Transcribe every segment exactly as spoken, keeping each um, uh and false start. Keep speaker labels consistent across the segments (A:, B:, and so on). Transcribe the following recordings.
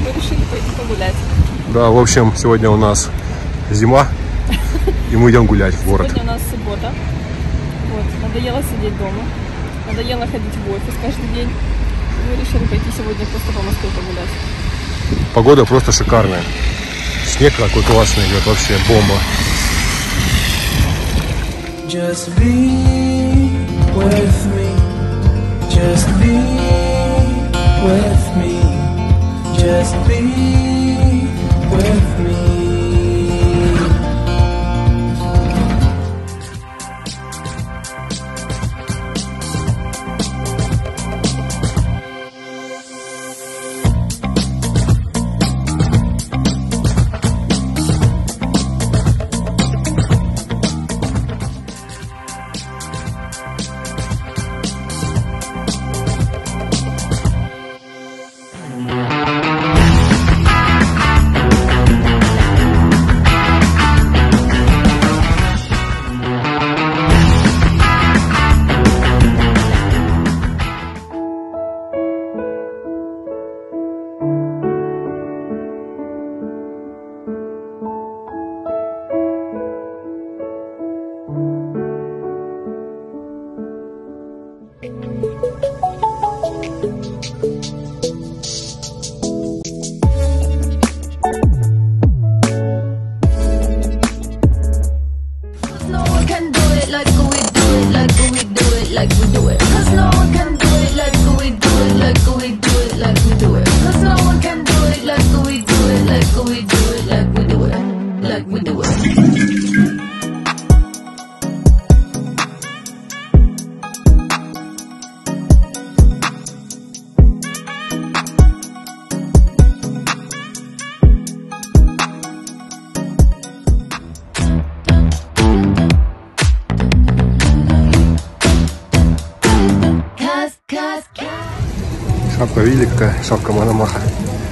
A: мы решили пойти погулять.
B: Да, в общем, сегодня у нас зима, и мы идем гулять в город.
A: Сегодня у нас суббота. Вот, надоело сидеть дома, надоело ходить в офис каждый день. Мы решили пойти сегодня просто по Москве погулять.
B: Погода просто шикарная. Снег какой классный идет, вообще бомба.
C: Just be with me, just be with me, just be with me.
B: Шапка, видели, какая шапка Мономаха?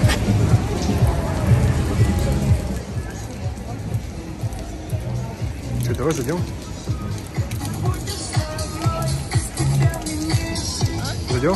B: Что, давай зайдем? Зайдем?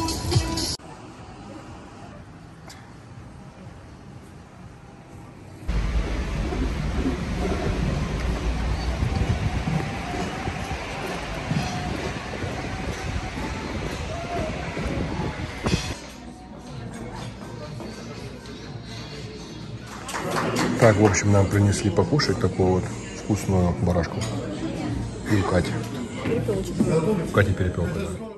B: Так, в общем, нам принесли покушать такую вот вкусную барашку. И у Кати. У Кати перепелка, да.